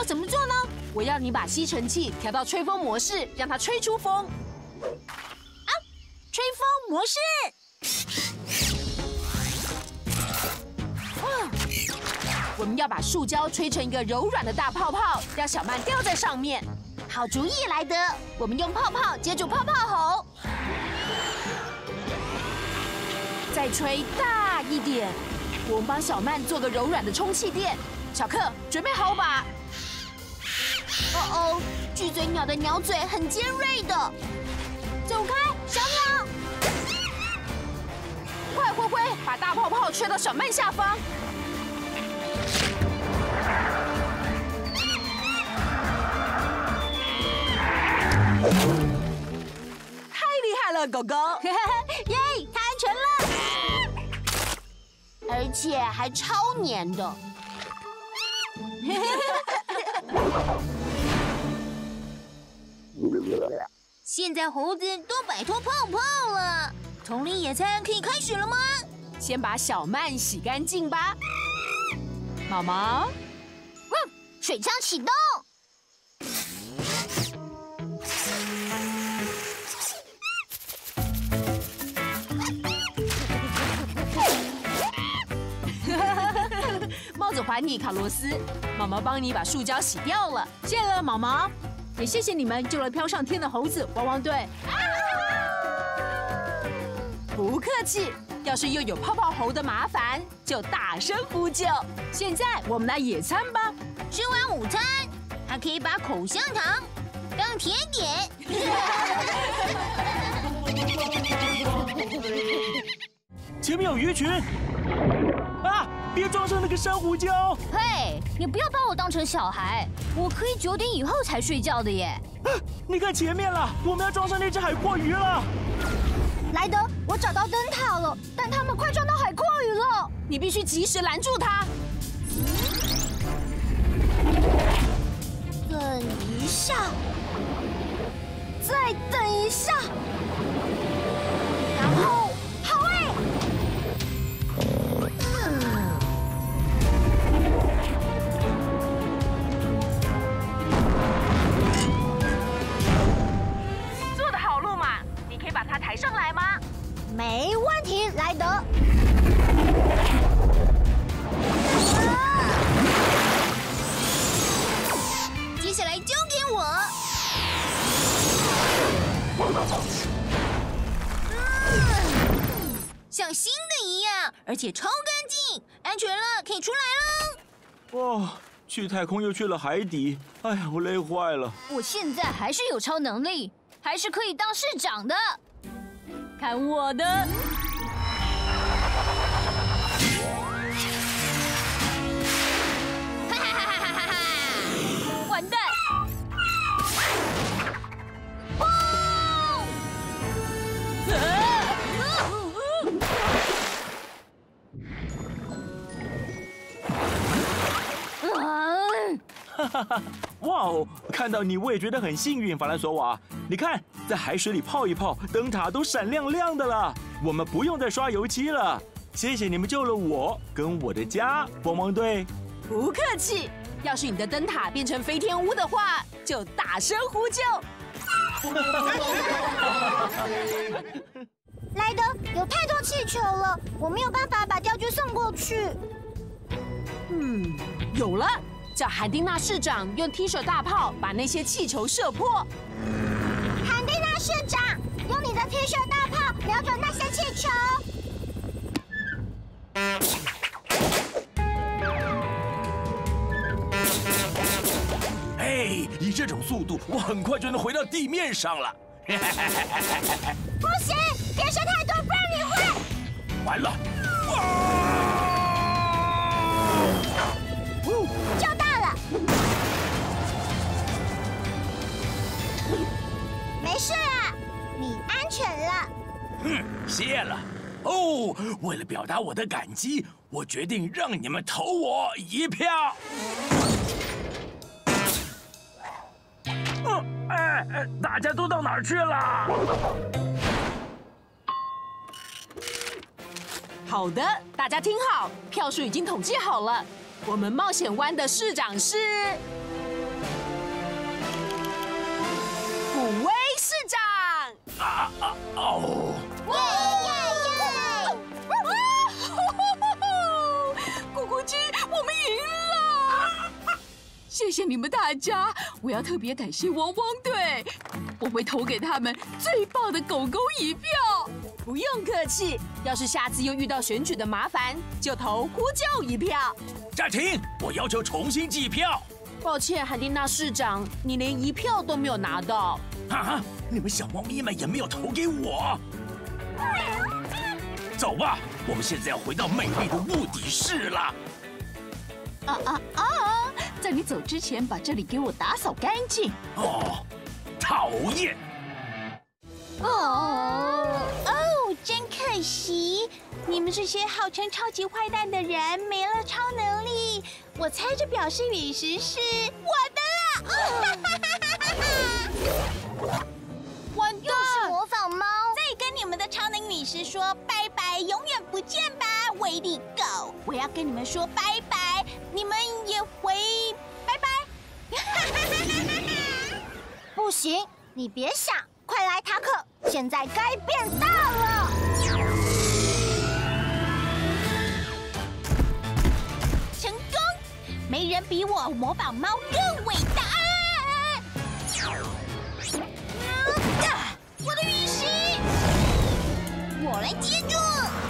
怎么做呢？我要你把吸尘器调到吹风模式，让它吹出风。 啊，吹风模式。 我们要把塑胶吹成一个柔软的大泡泡，让小曼吊在上面。 好主意，莱德！我们用泡泡接住泡泡喉， 再吹大一点。我们帮小曼做个柔软的充气垫。小克，准备好吧？ 哦，巨嘴鸟的鸟嘴很尖锐的。走开，小鸟！ 快，灰灰，把大泡泡吹到小曼下方。太厉害了，狗狗！ 耶，太安全了，而且还超黏的。现在猴子都摆脱泡泡了，丛林野餐可以开始了吗？ 先把小曼洗干净吧。毛毛， 水枪启动。 帽子还你，卡洛斯。毛毛帮你把塑胶洗掉了，谢了，毛毛。也谢谢你们救了飘上天的猴子汪汪队。不客气。要是又有泡泡猴的麻烦，就大声呼救。现在我们来野餐吧。 吃完午餐，还可以把口香糖当甜点。 前面有鱼群！啊！别撞上那个珊瑚礁！ 嘿，你不要把我当成小孩，我可以9点以后才睡觉的耶。 啊！你看前面了，我们要撞上那只海蛞蝓了。 莱德，我找到灯塔了，但他们快撞到海蛞蝓了， 你必须及时拦住它。 等一下，再等一下，然后，好哎！ 做得好，路马，你可以把它抬上来吗？ 没问题，莱德。接下来交给我。像新的一样，而且超干净，安全了，可以出来了。 哦，去太空又去了海底，哎呀，我累坏了。 我现在还是有超能力，还是可以当市长的。 看我的！ 完蛋！ 哈哈哈！哇哦，看到你我也觉得很幸运，法兰索瓦。你看，在海水里泡一泡，灯塔都闪亮亮的了。我们不用再刷油漆了。谢谢你们救了我跟我的家，汪汪队。 不客气。要是你的灯塔变成飞天屋的话，就大声呼救。 莱德，有太多气球了，我没有办法把钓具送过去。 有了。叫韩丁娜市长用踢手大炮把那些气球射破。 韩丁娜市长，用你的踢手大炮瞄准那些气球。 嘿，以这种速度，我很快就能回到地面上了。 不行，别射太多，不然你会。 完了！ 就到了。没事啊，你安全了。 谢了。哦，为了表达我的感激，我决定让你们投我一票。大家都到哪儿去了？ 好的，大家听好，票数已经统计好了。我们冒险湾的市长是哦！ 咕咕鸡，我们赢了！谢谢你们大家，我要特别感谢汪汪队，我会投给他们最棒的狗狗一票。 不用客气，要是下次又遇到选举的麻烦，就投呼救一票。 暂停！我要求重新计票。 抱歉，海蒂娜市长，你连1票都没有拿到。 啊！你们小猫咪们也没有投给我。走吧，我们现在要回到美丽的雾底市了。 在你走之前，把这里给我打扫干净。 哦，讨厌！ 真可惜，你们这些号称超级坏蛋的人没了超能力。我猜这表示陨石是我的了。 完蛋！又是模仿猫。 再跟你们的超能陨石说拜拜，永远不见吧，威力狗！我要跟你们说拜拜，你们也回拜拜。 不行，你别想，快来塔克，现在该变大了。 成功！没人比我模仿猫更伟大。我的陨石，我来接住。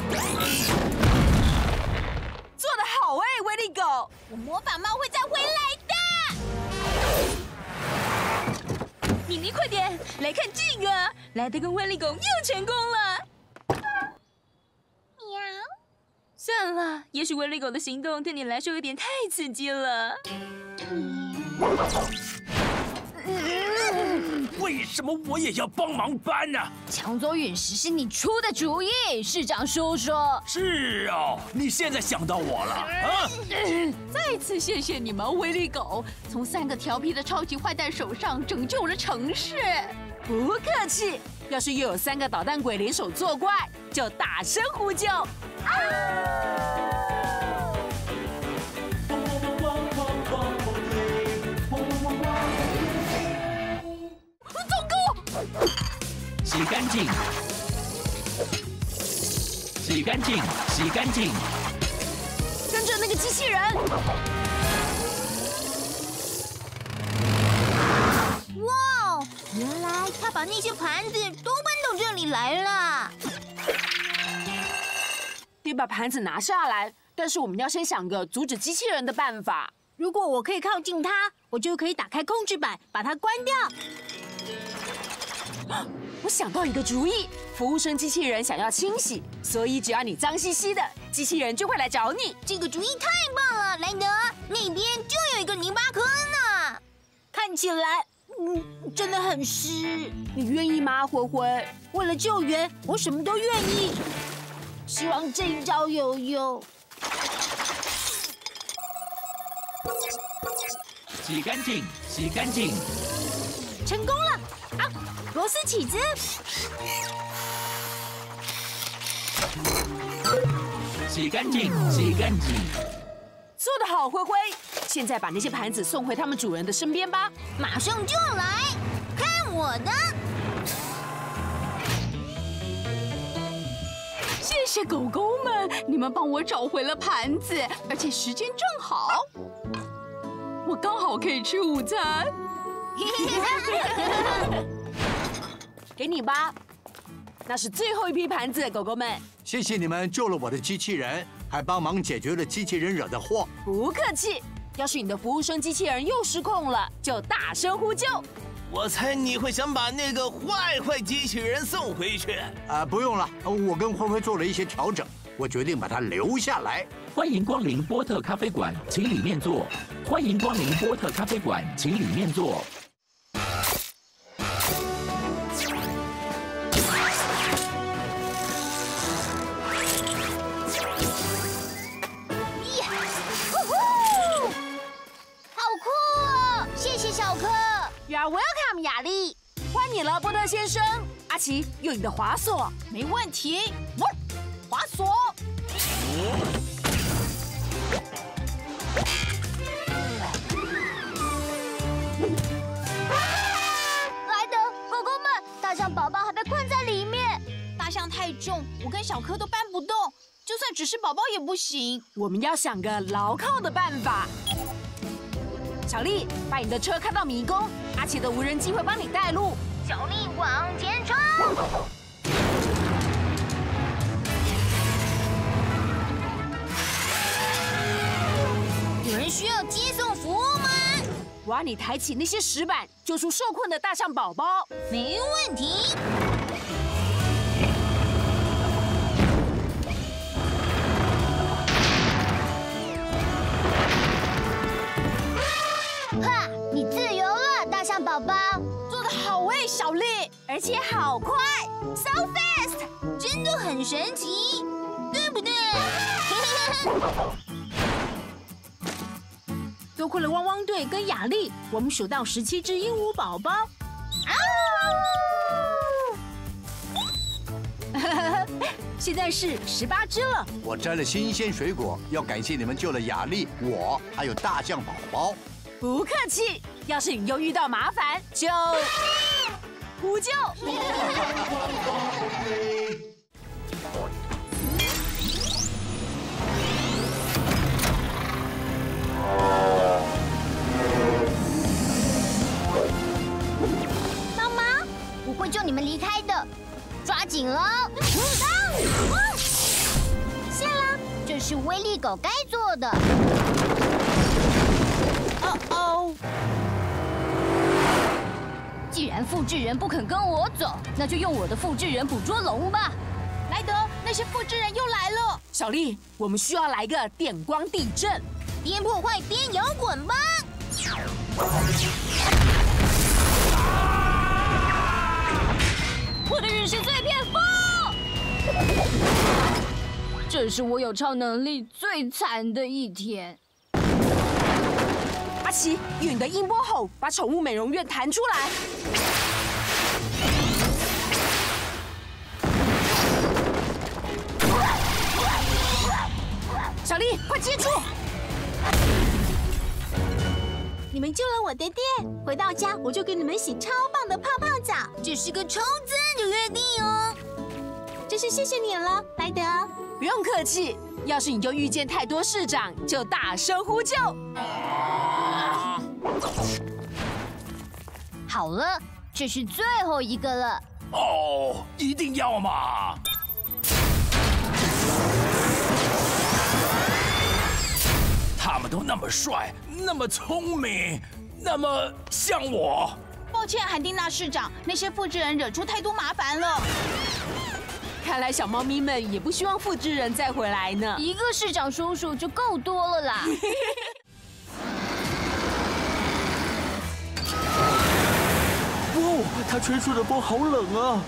做得好威力狗！ 我模仿猫会再回来的。 妮妮，快点来看这个，莱德跟威力狗又成功了。 喵。 算了，也许威力狗的行动对你来说有点太刺激了。 为什么我也要帮忙搬呢？ 抢走陨石是你出的主意，市长叔叔。 是哦，你现在想到我了啊！ 再次谢谢你们，威力狗，从3个调皮的超级坏蛋手上拯救了城市。 不客气，要是又有3个捣蛋鬼联手作怪，就大声呼救。 洗干净，洗干净，洗干净。 跟着那个机器人。 哇，原来他把那些盘子都搬到这里来了。 别把盘子拿下来，但是我们要先想个阻止机器人的办法。 如果我可以靠近它，我就可以打开控制板，把它关掉。 我想到一个主意，服务生机器人想要清洗，所以只要你脏兮兮的，机器人就会来找你。 这个主意太棒了，莱德，那边就有一个泥巴坑呢，看起来，真的很湿。 你愿意吗，灰灰？ 为了救援，我什么都愿意。希望这一招有用。 洗干净，洗干净。 成功了！啊，螺丝起子。 洗干净，洗干净。 做得好，灰灰。现在把那些盘子送回他们主人的身边吧。 马上就来，看我的！ 谢谢狗狗们，你们帮我找回了盘子，而且时间正好，我刚好可以吃午餐。 给你吧，那是最后一批盘子，狗狗们。 谢谢你们救了我的机器人，还帮忙解决了机器人惹的祸。 不客气。要是你的服务生机器人又失控了，就大声呼救。 我猜你会想把那个坏机器人送回去。 不用了，我跟灰灰做了一些调整，我决定把它留下来。 欢迎光临波特咖啡馆，请里面坐。欢迎光临波特咖啡馆，请里面坐。 You are welcome， 雅丽。 欢迎了，波特先生。阿奇，用你的滑索。 没问题。 滑索。 来的，狗狗们，大象宝宝还被困是宝宝也不行。 我们要想个牢靠的办法。小丽，把你的车开到迷宫，阿奇的无人机会帮你带路。 小丽往前冲！有人需要接送服务吗？ 我要你抬起那些石板，救出受困的大象宝宝。 没问题。哈，你自由了，大象宝宝。 做得好哎，小丽， 而且好快 ，so fast， 真的很神奇，对不对？ 多亏了汪汪队跟雅丽，我们数到17只鹦鹉宝宝。现在是18只了。 我摘了新鲜水果，要感谢你们救了雅丽，我还有大象宝宝。 不客气，要是你又遇到麻烦，就呼救。 帮忙，我会救你们离开的，抓紧了。谢了，这是威力狗该做的。 哦， 既然复制人不肯跟我走，那就用我的复制人捕捉龙吧。 莱德，那些复制人又来了。 小丽，我们需要来个电光地震， 边破坏边摇滚吧！我的日式碎片风，这是我有超能力最惨的一天。 阿奇，用你的音波吼，把宠物美容院弹出来。小丽，快接住！ 你们救了我的店，回到家我就给你们洗超棒的泡泡澡。 这是个超赞的约定哦！ 真是谢谢你了，莱德。 不用客气，要是你就遇见太多市长，就大声呼救。 好了，这是最后一个了。 哦，一定要嘛！他们都那么帅，那么聪明，那么像我。 抱歉，海蒂娜市长，那些复制人惹出太多麻烦了。 看来小猫咪们也不希望复制人再回来呢。 一个市长叔叔就够多了啦。 哦，它吹出的风好冷啊！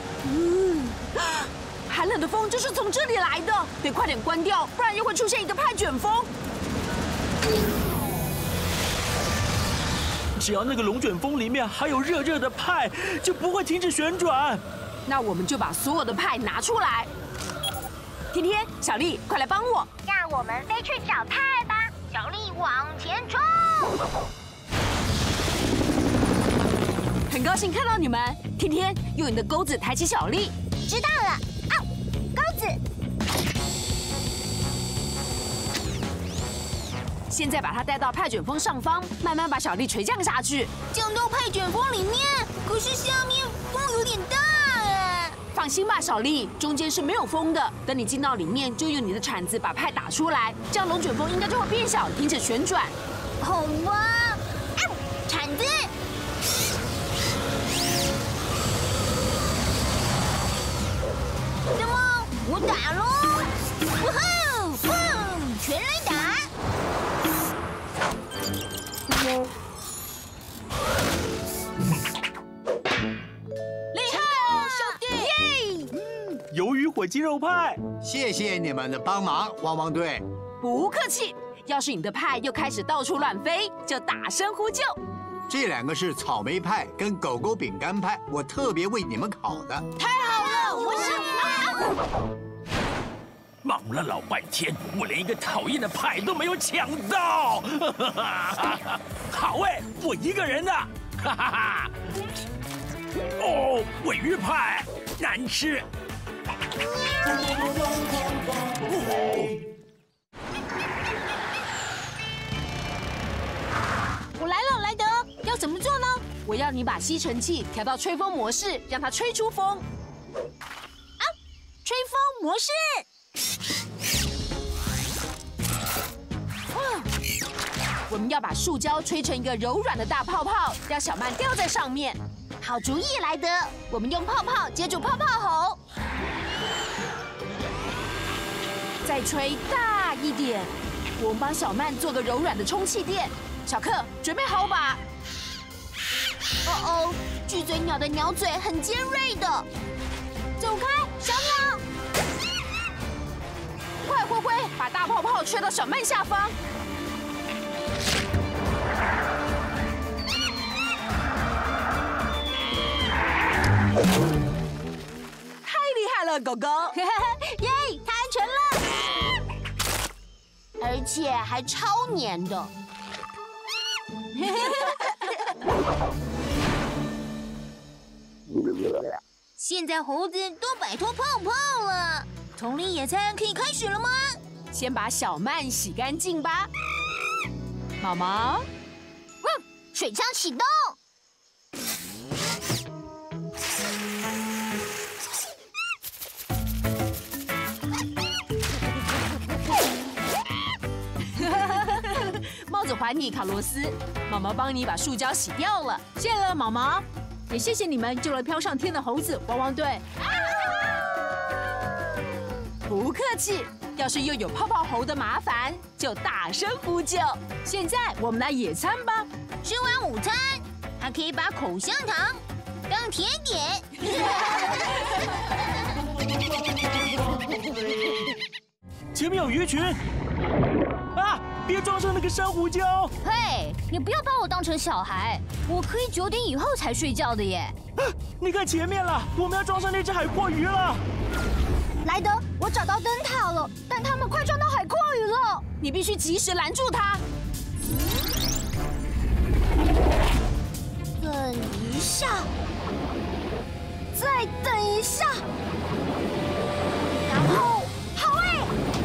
寒冷的风就是从这里来的，得快点关掉，不然又会出现一个派卷风。 只要那个龙卷风里面还有热热的派，就不会停止旋转。 那我们就把所有的派拿出来。天天、小丽，快来帮我！ 让我们飞去找派吧，小丽往前冲！ 很高兴看到你们。天天，用你的钩子抬起小丽。 知道了，哦，钩子。 现在把它带到派卷风上方，慢慢把小丽垂降下去。 降到派卷风里面，可是下面风有点大啊。 放心吧，小丽，中间是没有风的。等你进到里面，就用你的铲子把派打出来，这样龙卷风应该就会变小，停止旋转。 好吧，铲子。怎么？我打喽！哇吼！砰！全来打！ 厉害哦，兄弟！ 耶！ 鱿鱼火鸡肉派， 谢谢你们的帮忙，汪汪队。 不客气。要是你的派又开始到处乱飞，就大声呼救。 这两个是草莓派跟狗狗饼干派，我特别为你们烤的。 太好了，我是忙了老半天，我连一个讨厌的派都没有抢到。好哎，我一个人的。哈哈哈！哦，尾鱼派难吃。哦我要你把吸尘器调到吹风模式，让它吹出风。 吹风模式。 我们要把塑胶吹成一个柔软的大泡泡，让小曼吊在上面。 好主意，莱德！我们用泡泡接住泡泡喉， 再吹大一点。我们帮小曼做个柔软的充气垫。小克，准备好吧？ 哦，巨嘴鸟的鸟嘴很尖锐的。走开，小鸟！ 快，灰灰，把大泡泡吹到小曼下方。太厉害了，狗狗！ 耶，它安全了，而且还超黏的。现在猴子都摆脱泡泡了，丛林野餐可以开始了吗？ 先把小曼洗干净吧。毛毛， 水枪启动。 帽子还你，卡洛斯。毛毛帮你把塑胶洗掉了，谢了，毛毛。也谢谢你们救了飘上天的猴子汪汪队。不客气。要是又有泡泡猴的麻烦，就大声呼救。现在我们来野餐吧。 吃完午餐，还可以把口香糖当甜点。 前面有鱼群！啊！别撞上那个珊瑚礁！ 嘿，你不要把我当成小孩，我可以9点以后才睡觉的耶。 啊！你看前面了，我们要撞上那只海蛞蝓了。 莱德，我找到灯塔了，但他们快撞到海蛞蝓了， 你必须及时拦住它。 等一下，再等一下，然后，好哎！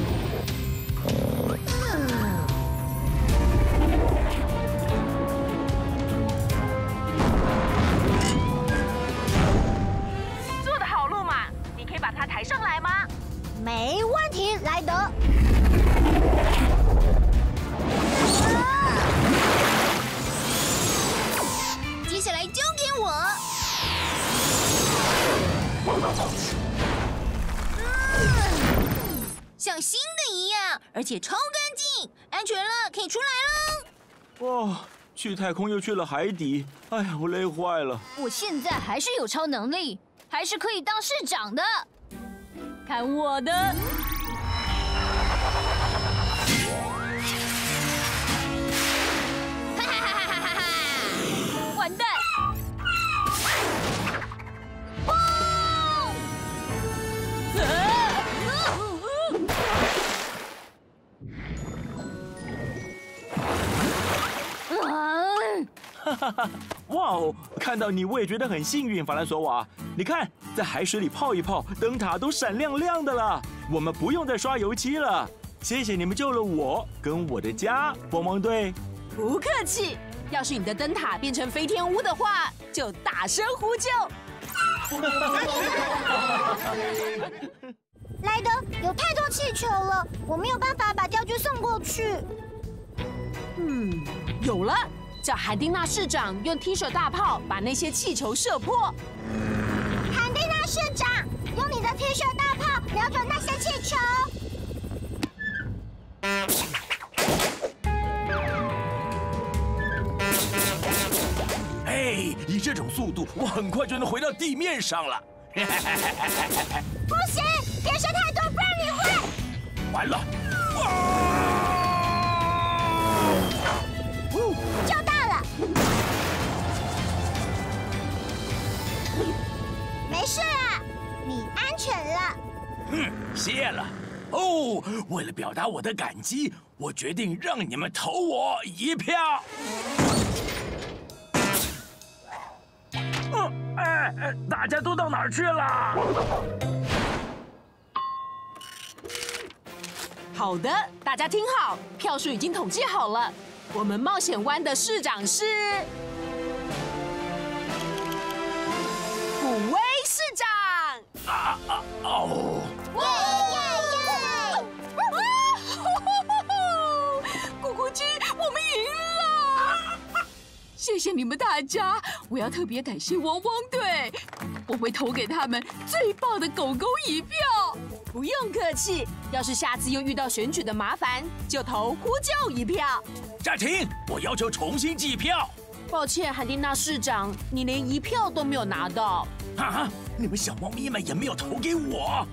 做得好，路马，你可以把它抬上来吗？ 没问题，莱德。接下来交给我。像新的一样，而且超干净，安全了，可以出来了。 哦，去太空又去了海底，哎呀，我累坏了。 我现在还是有超能力，还是可以当市长的。 看我的！完蛋！ 哈哈哈！哇哦，看到你我也觉得很幸运，法兰索瓦。你看，在海水里泡一泡，灯塔都闪亮亮的了。我们不用再刷油漆了。谢谢你们救了我跟我的家，汪汪队。 不客气。要是你的灯塔变成飞天屋的话，就大声呼救。 莱德，有太多气球了，我没有办法把钓具送过去。 有了。叫韩丁娜市长用踢手大炮把那些气球射破。 韩丁娜市长，用你的踢手大炮瞄准那些气球。 嘿，以这种速度，我很快就能回到地面上了。 不行，别射太多，不然你会。 完了！ 就到了。没事啊，你安全了。 谢了。哦，为了表达我的感激，我决定让你们投我一票。大家都到哪儿去了？ 好的，大家听好，票数已经统计好了。我们冒险湾的市长是虎威市长。 哦！ 咕咕鸡，我们赢了！谢谢你们大家，我要特别感谢汪汪队，我会投给他们最棒的狗狗一票。 不用客气，要是下次又遇到选举的麻烦，就投呼救一票。 暂停！我要求重新计票。 抱歉，汉蒂娜市长，你连1票都没有拿到。 啊！你们小猫咪们也没有投给我。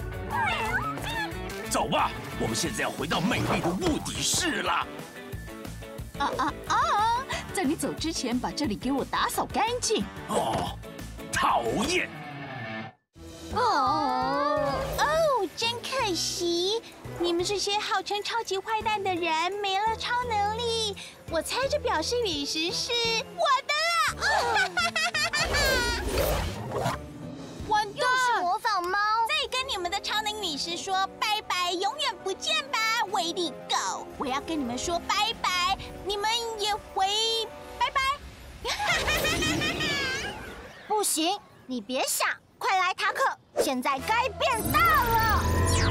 走吧，我们现在要回到美丽的雾底市了。 在你走之前，把这里给我打扫干净。 哦，讨厌！ 真可惜，你们这些号称超级坏蛋的人没了超能力。我猜这表示陨石是我的了。 完蛋！又是模仿猫。 再跟你们的超能陨石说拜拜，永远不见吧，威力狗！我要跟你们说拜拜，你们也回拜拜。 不行，你别想，快来塔克，现在该变大了。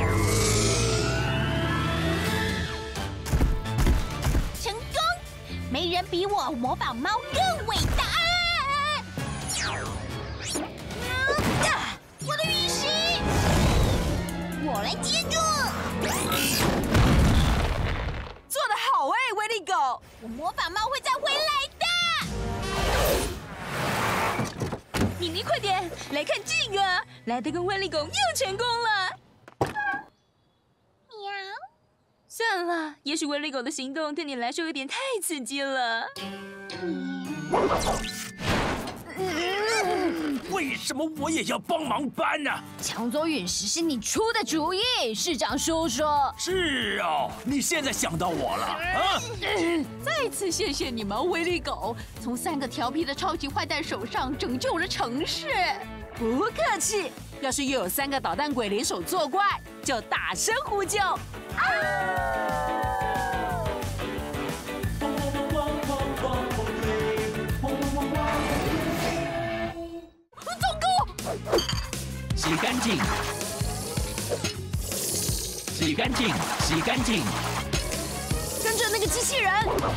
成功！没人比我模仿猫更伟大。我的陨石，我来接住。 做得好威力狗！ 我模仿猫会再回来的。 妮妮，快点来看这个，莱德跟威力狗又成功了。 喵。 算了，也许威力狗的行动对你来说有点太刺激了。 为什么我也要帮忙搬呢？ 抢走陨石是你出的主意，市长叔叔。 是哦，你现在想到我了啊！ 再次谢谢你们，威力狗，从3个调皮的超级坏蛋手上拯救了城市。 不客气，要是又有3个捣蛋鬼联手作怪，就大声呼救。 洗干净，洗干净，洗干净。 跟着那个机器人。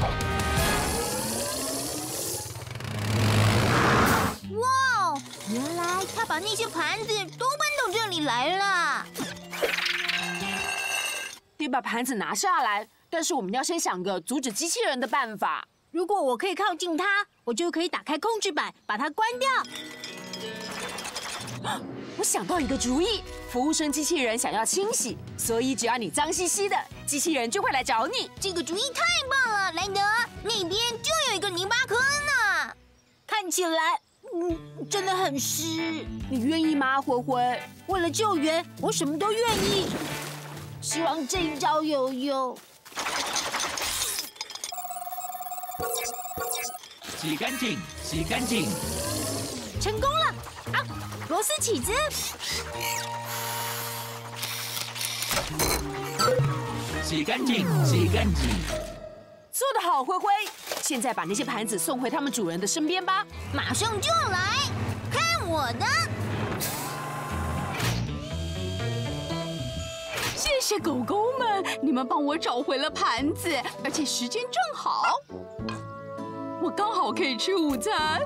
哇，原来他把那些盘子都搬到这里来了。 得把盘子拿下来，但是我们要先想个阻止机器人的办法。 如果我可以靠近它，我就可以打开控制板，把它关掉。 我想到一个主意，服务生机器人想要清洗，所以只要你脏兮兮的，机器人就会来找你。 这个主意太棒了，莱德，那边就有一个泥巴坑呢，看起来，真的很湿。 你愿意吗，灰灰？ 为了救援，我什么都愿意。希望这一招有用。 洗干净，洗干净。 成功了！啊，螺丝起子。 洗干净，洗干净。 做得好，灰灰。现在把那些盘子送回他们主人的身边吧。 马上就来，看我的！ 谢谢狗狗们，你们帮我找回了盘子，而且时间正好，我刚好可以吃午餐。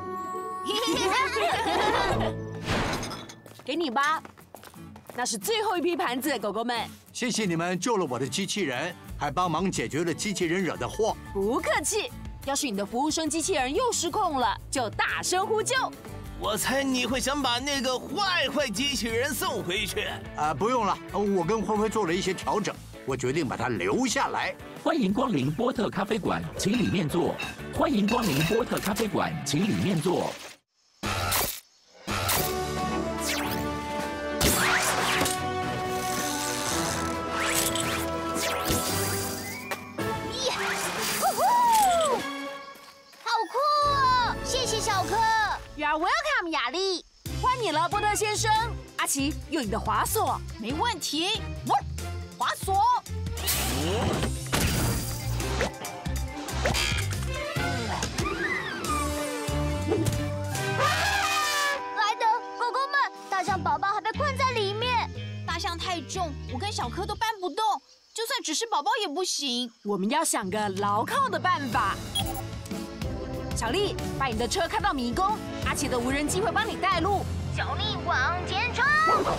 给你吧，那是最后一批盘子，狗狗们。 谢谢你们救了我的机器人，还帮忙解决了机器人惹的祸。 不客气。要是你的服务生机器人又失控了，就大声呼救。 我猜你会想把那个坏机器人送回去。 不用了，我跟灰灰做了一些调整，我决定把它留下来。 欢迎光临波特咖啡馆，请里面坐。欢迎光临波特咖啡馆，请里面坐。 You are welcome， 雅丽。 欢迎了，波特先生。阿奇，用你的滑索。 没问题。滑索。 来的， 不行。 我们要想个牢靠的办法。小丽，把你的车开到迷宫，阿奇的无人机会帮你带路。 小丽往前冲！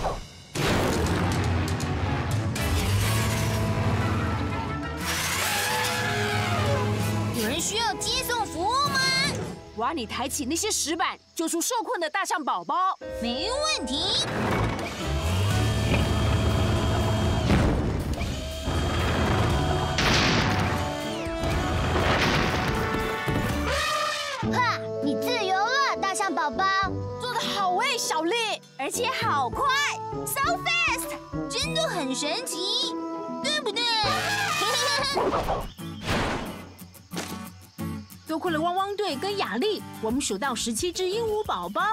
有人需要接送服务吗？ 我要你抬起那些石板，救出受困的大象宝宝。 没问题。哈，你自由了，大象宝宝。 做得好哎，小丽， 而且好快 ，so fast， 真的很神奇，对不对？ 多亏了汪汪队跟雅丽，我们数到17只鹦鹉宝宝。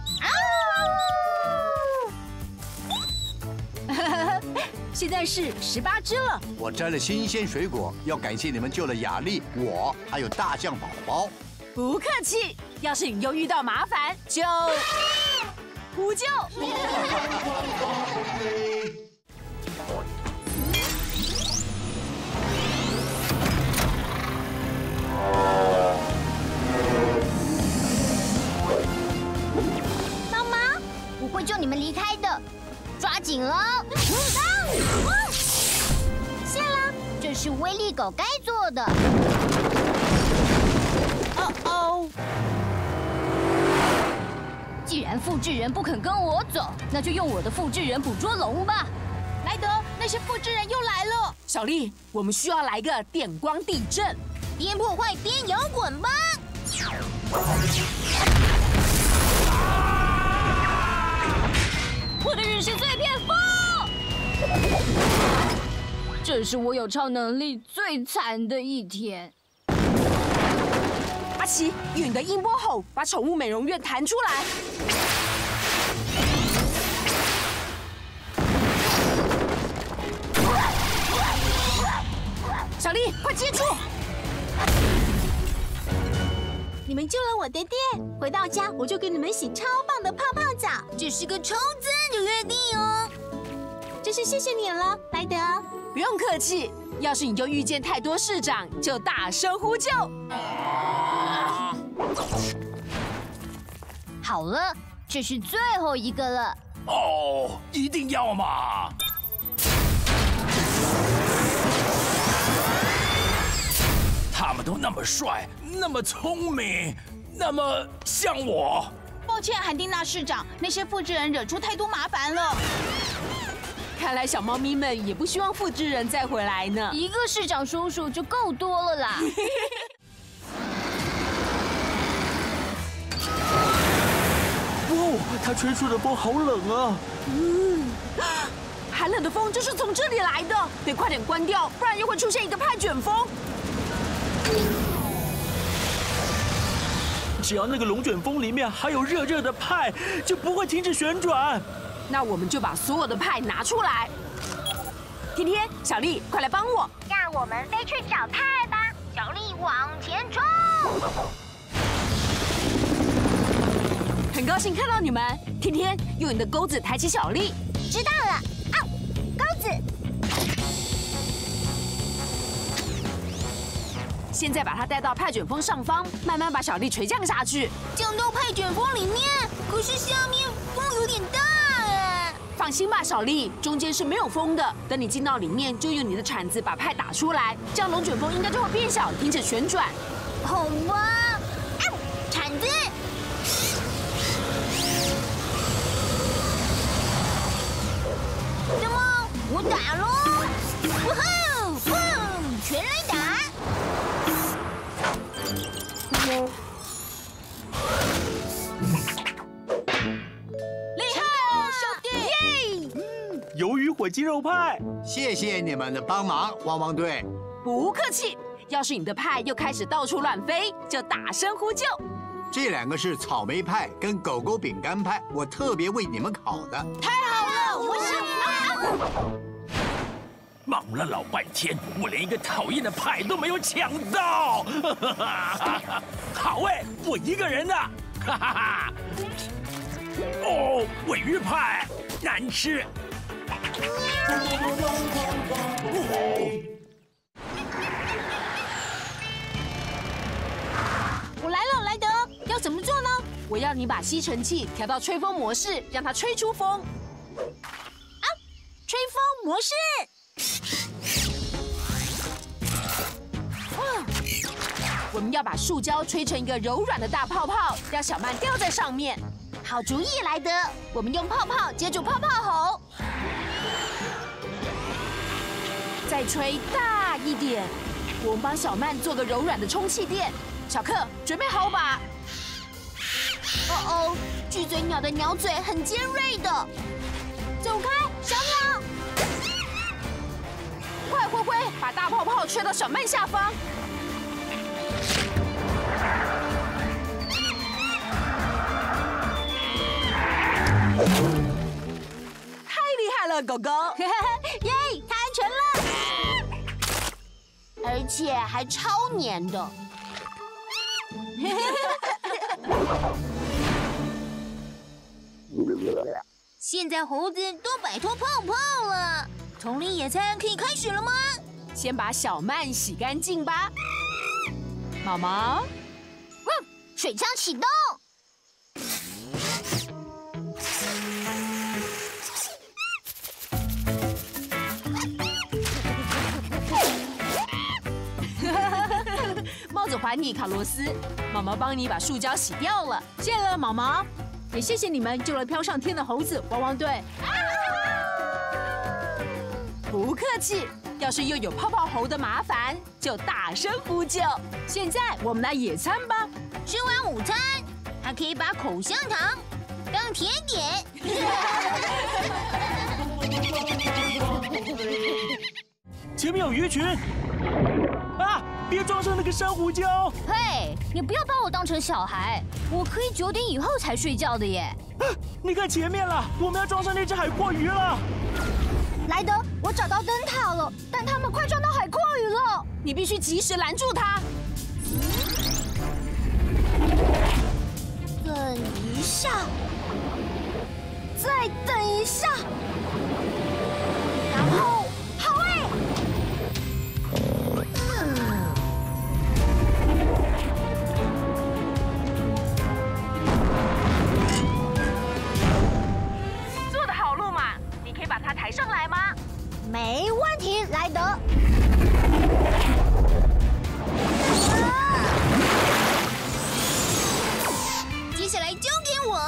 现在是18只了。 我摘了新鲜水果，要感谢你们救了雅丽，我还有大象宝宝。 不客气，要是你又遇到麻烦，就呼救。 帮忙，我会救你们离开的，抓紧了。谢了，这是威力狗该做的。 哦， 既然复制人不肯跟我走，那就用我的复制人捕捉龙吧。 莱德，那些复制人又来了。 小丽，我们需要来个电光地震， 边破坏边摇滚吧！我的日式碎片风，这是我有超能力最惨的一天。 阿奇，用你的音波吼，把宠物美容院弹出来。小丽，快接住！ 你们救了我的店，回到家我就给你们洗超棒的泡泡澡。 这是个超赞的约定哦！ 真是谢谢你了，莱德。 不用客气，要是你就遇见太多市长，就大声呼救。 好了，这是最后一个了。 哦，一定要嘛！他们都那么帅，那么聪明，那么像我。 抱歉，韩丁娜市长，那些复制人惹出太多麻烦了。 看来小猫咪们也不希望复制人再回来呢。 一个市长叔叔就够多了啦。 哇，它吹出的风好冷啊！ 寒冷的风就是从这里来的，得快点关掉，不然又会出现一个派卷风。 只要那个龙卷风里面还有热热的派，就不会停止旋转。 那我们就把所有的派拿出来。天天、小丽，快来帮我！ 让我们飞去找派吧！小丽往前冲！ 很高兴看到你们。天天，用你的钩子抬起小丽。 知道了。哦，钩子。 现在把它带到派卷风上方，慢慢把小丽垂降下去。 降到派卷风里面，可是下面风有点大啊。 放心吧，小丽，中间是没有风的。等你进到里面，就用你的铲子把派打出来，这样龙卷风应该就会变小，停止旋转。 好吧，铲子。怎么？我打喽！哇吼！砰！全来打！ 厉害哦，兄弟！ 耶！ 鱿鱼火鸡肉派， 谢谢你们的帮忙，汪汪队。 不客气。要是你的派又开始到处乱飞，就大声呼救。 这2个是草莓派跟狗狗饼干派，我特别为你们烤的。 太好了，我想忙了老半天，我连一个讨厌的派都没有抢到。好哎，我一个人的。哈哈哈！哦，尾鱼派难吃。 怎么做呢？我要你把吸尘器调到吹风模式，让它吹出风。 啊，吹风模式。 我们要把塑胶吹成一个柔软的大泡泡，让小曼吊在上面。 好主意，莱德！我们用泡泡接住泡泡喉， 再吹大一点。我们帮小曼做个柔软的充气垫。小克，准备好吧？ 哦，巨嘴鸟的鸟嘴很尖锐的。走开，小鸟！ 快，灰灰，把大泡泡吹到小曼下方。太厉害了，狗狗！ 耶，它安全了，而且还超黏的。现在猴子都摆脱泡泡了，丛林野餐可以开始了吗？ 先把小曼洗干净吧。毛毛， 水枪启动。 帽子还你，卡洛斯。毛毛帮你把塑胶洗掉了，谢了，毛毛。也谢谢你们救了飘上天的猴子汪汪队。不客气。要是又有泡泡猴的麻烦，就大声呼救。现在我们来野餐吧。 吃完午餐，还可以把口香糖当甜点。 前面有鱼群！啊！别撞上那个珊瑚礁！ 嘿，你不要把我当成小孩，我可以9点以后才睡觉的耶。 啊！你看前面了，我们要撞上那只海蛞蝓了。 莱德，我找到灯塔了，但他们快撞到海蛞蝓了， 你必须及时拦住它。 等一下，再等一下，然后，好哎！ 做得好，路马，你可以把它抬上来吗？ 没问题，莱德。接下来交给我。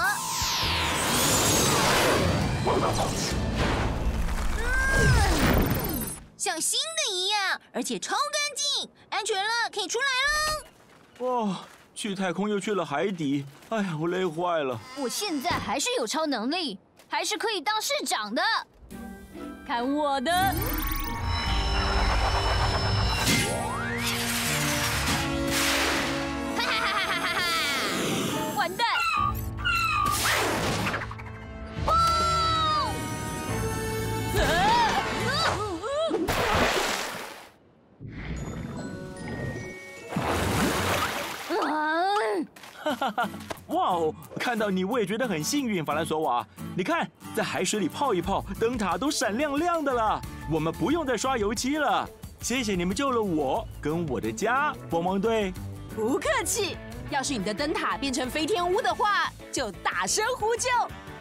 像新的一样，而且超干净，安全了，可以出来了。 哦，去太空又去了海底，哎呀，我累坏了。 我现在还是有超能力，还是可以当市长的。 看我的！ 哈哈哈哈哈哈！完蛋！ 哈哈哈！哇哦，看到你我也觉得很幸运，法兰索瓦。你看，在海水里泡一泡，灯塔都闪亮亮的了。我们不用再刷油漆了。谢谢你们救了我跟我的家，汪汪队。 不客气。要是你的灯塔变成飞天屋的话，就大声呼救。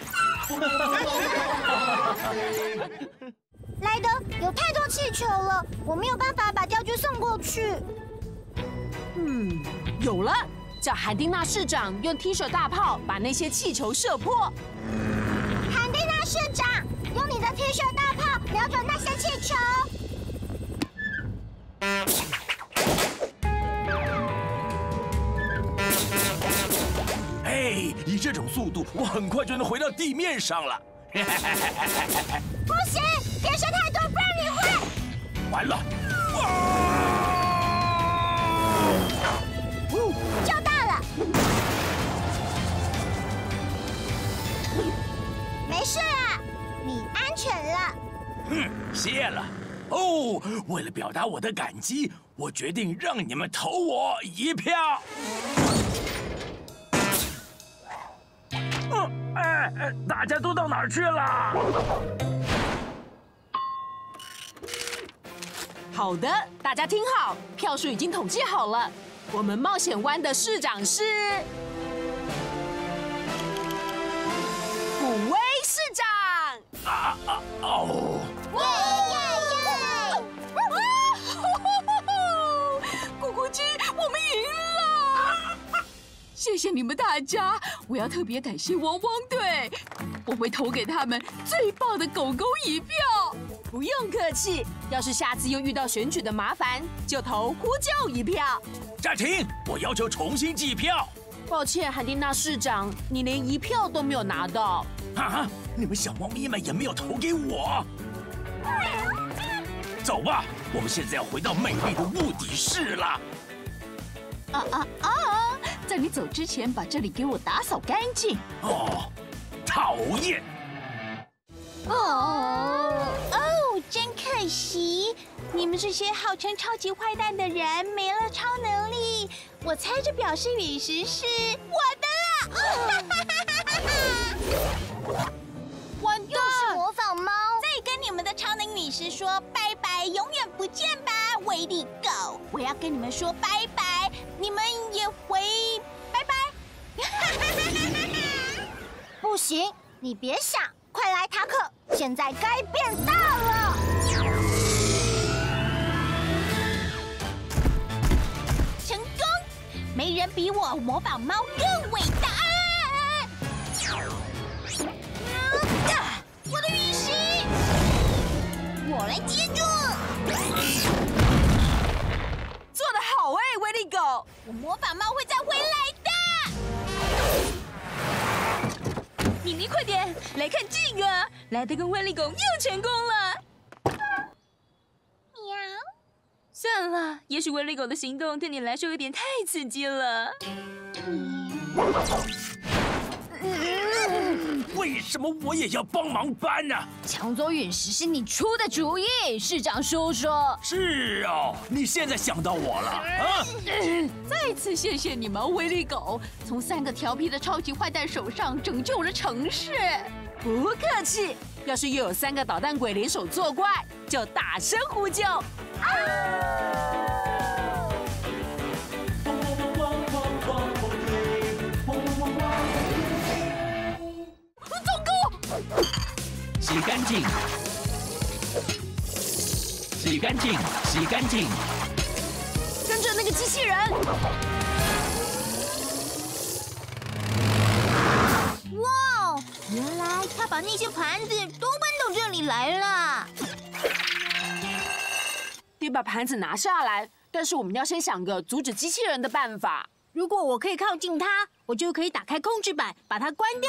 莱德，有太多气球了，我没有办法把钓具送过去。 有了。叫韩丁娜市长用 T 恤大炮把那些气球射破。 韩丁娜市长，用你的 T 恤大炮瞄准那些气球。 哎，以这种速度，我很快就能回到地面上了。 不行，别射太多，不然你会。 完了！ 就到了。没事啊，你安全了。 谢了。哦，为了表达我的感激，我决定让你们投我一票。大家都到哪儿去了？ 好的，大家听好，票数已经统计好了。我们冒险湾的市长是哦！ 咕咕鸡，我们赢了！谢谢你们大家，我要特别感谢汪汪队，我会投给他们最棒的狗狗一票。 不用客气，要是下次又遇到选举的麻烦，就投呼救一票。 暂停！我要求重新计票。 抱歉，海蒂娜市长，你连1票都没有拿到。 啊！你们小猫咪们也没有投给我。走吧，我们现在要回到美丽的雾底市了。 在你走之前，把这里给我打扫干净。 哦，讨厌！ 真可惜，你们这些号称超级坏蛋的人没了超能力。我猜这表示陨石是我的了。完蛋！ 又是模仿猫。 再跟你们的超能陨石说拜拜，永远不见吧，威力狗！我要跟你们说拜拜，你们也回拜拜。 不行，你别想，快来塔克，现在该变大了。 成功！没人比我模仿猫更伟大。我的陨石，我来接住。 做得好威力狗！ 我模仿猫会再回来的。 咪咪，快点来看这个！莱德跟威力狗又成功了。 喵。 算了，也许威力狗的行动对你来说有点太刺激了。 为什么我也要帮忙搬呢？ 抢走陨石是你出的主意，市长叔叔。 是哦，你现在想到我了啊！ 再次谢谢你们，威力狗，从3个调皮的超级坏蛋手上拯救了城市。 不客气，要是又有3个捣蛋鬼联手作怪，就大声呼救。 洗干净，洗干净，洗干净。 跟着那个机器人。 哇，原来他把那些盘子都搬到这里来了。 得把盘子拿下来，但是我们要先想个阻止机器人的办法。 如果我可以靠近它，我就可以打开控制板，把它关掉。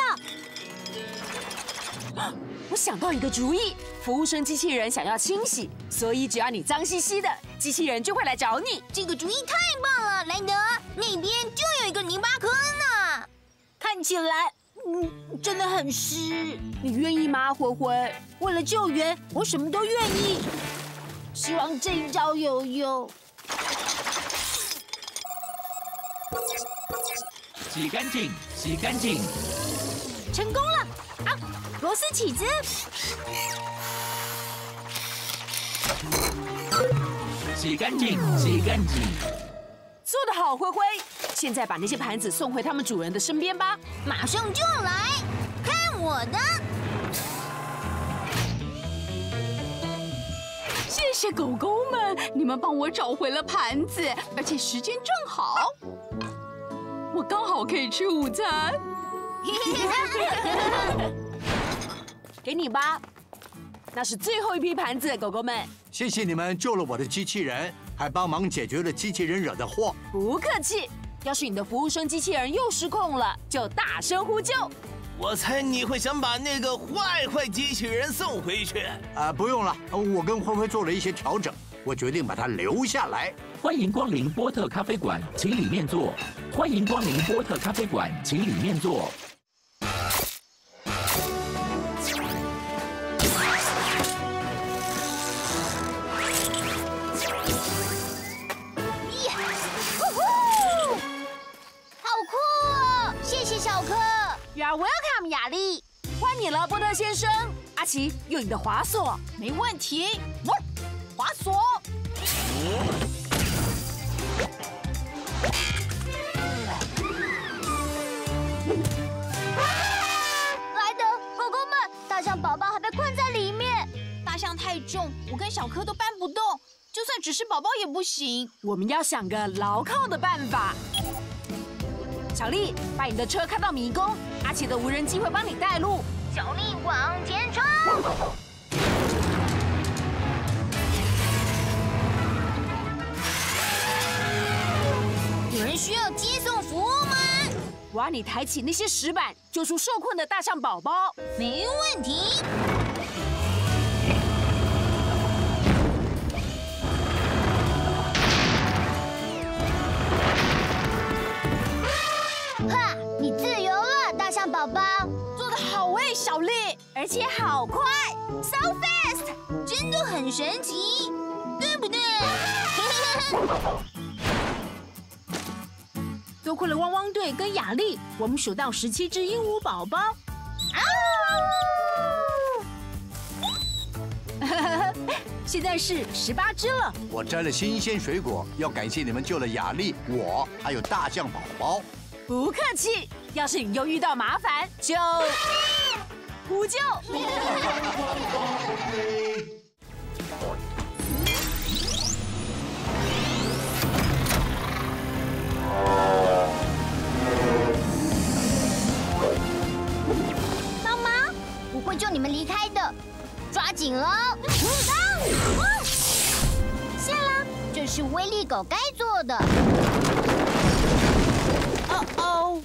我想到一个主意，服务生机器人想要清洗，所以只要你脏兮兮的，机器人就会来找你。 这个主意太棒了，莱德，那边就有一个泥巴坑呢，看起来，真的很湿。 你愿意吗，灰灰？ 为了救援，我什么都愿意。希望这一招有用。 洗干净，洗干净。 成功了！啊，螺丝起子。 洗干净，洗干净。 做得好，灰灰。现在把那些盘子送回他们主人的身边吧。 马上就来，看我的！ 谢谢狗狗们，你们帮我找回了盘子，而且时间正好，我刚好可以吃午餐。 给你吧，那是最后一批盘子，狗狗们。 谢谢你们救了我的机器人，还帮忙解决了机器人惹的祸。 不客气。要是你的服务生机器人又失控了，就大声呼救。 我猜你会想把那个坏机器人送回去。 不用了，我跟灰灰做了一些调整，我决定把它留下来。 欢迎光临波特咖啡馆，请里面坐。欢迎光临波特咖啡馆，请里面坐。 You are welcome， 雅丽。 欢迎了，波特先生。阿奇，用你的滑索。 没问题。滑索。 来的，狗狗们，大象宝宝还被困宝宝也不行。 我们要想个牢靠的办法。小丽，把你的车开到迷宫，阿奇的无人机会帮你带路。 小丽往前冲！有人需要接送服务吗？ 我要你抬起那些石板，救出受困的大象宝宝。 没问题。哈，你自由了，大象宝宝。 做得好哎，小丽， 而且好快 ，so fast， 真的很神奇，对不对？ 多亏了汪汪队跟雅丽，我们数到17只鹦鹉宝宝。现在是18只了。 我摘了新鲜水果，要感谢你们救了雅丽，我还有大象宝宝。 不客气，要是你又遇到麻烦，就呼救。 帮忙，我会救你们离开的，抓紧了。谢了，这是威力狗该做的。 哦，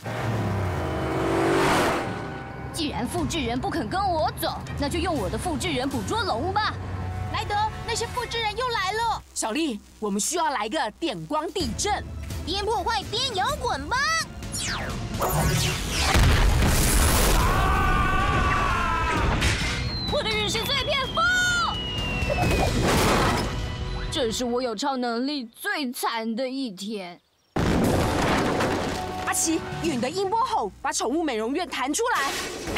既然复制人不肯跟我走，那就用我的复制人捕捉龙吧。 莱德，那些复制人又来了。 小丽，我们需要来个电光地震， 边破坏边摇滚吧！我的日式碎片风，这是我有超能力最惨的一天。 阿奇，用你的音波吼，把宠物美容院弹出来。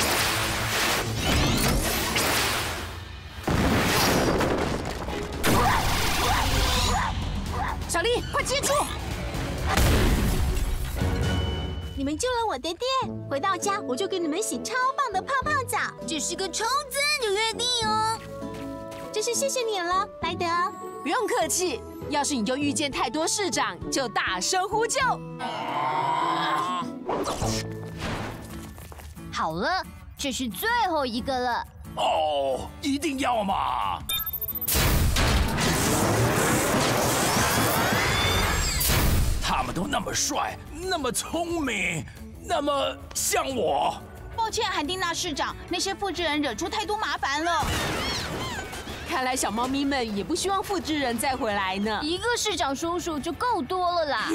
小丽，快接住！ 你们救了我的店，回到家我就给你们洗超棒的泡泡澡。 这是个超赞的约定哦！ 真是谢谢你了，莱德。 不用客气，要是你就遇见太多市长，就大声呼救。 好了，这是最后一个了。 哦，一定要嘛！他们都那么帅，那么聪明，那么像我。 抱歉，韩丁娜市长，那些复制人惹出太多麻烦了。 看来小猫咪们也不希望复制人再回来呢。 一个市长叔叔就够多了啦。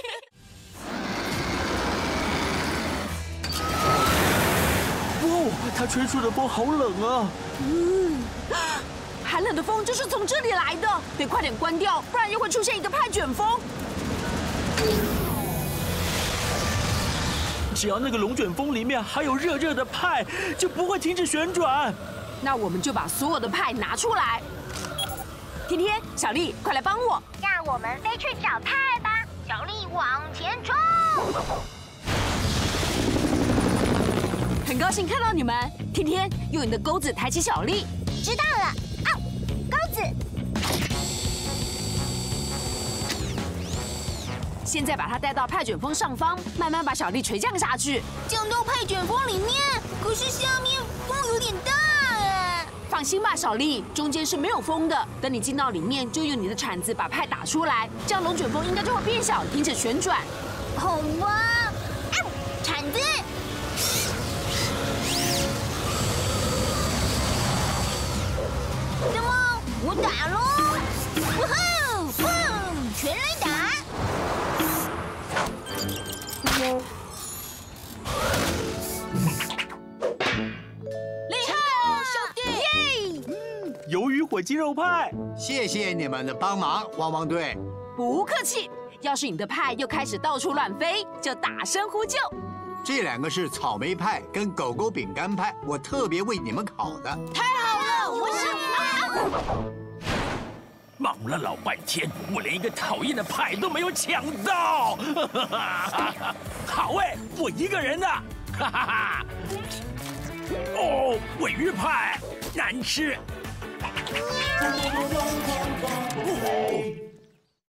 哦，它吹出的风好冷啊！ 寒冷的风就是从这里来的，得快点关掉，不然又会出现一个派卷风。 只要那个龙卷风里面还有热热的派，就不会停止旋转。 那我们就把所有的派拿出来。天天、小丽，快来帮我！ 让我们飞去找派吧！小丽往前冲！ 很高兴看到你们。天天，用你的钩子抬起小丽。 知道了。哦，钩子。 现在把它带到派卷风上方，慢慢把小丽垂降下去。 降到派卷风里面，可是下面风有点大啊。 放心吧，小丽，中间是没有风的。等你进到里面，就用你的铲子把派打出来，这样龙卷风应该就会变小，停止旋转。 好吧，铲子。怎么？我打喽！哇吼！砰！全来打！ 厉害哦，兄弟！耶！ 鱿鱼火鸡肉派， 谢谢你们的帮忙，汪汪队。 不客气。要是你的派又开始到处乱飞，就大声呼救。 这两个是草莓派跟狗狗饼干派，我特别为你们烤的。 太好了，我喜欢。 忙了老半天，我连一个讨厌的派都没有抢到。好哎，我一个人的。哈哈哈！哦，尾鱼派难吃。哦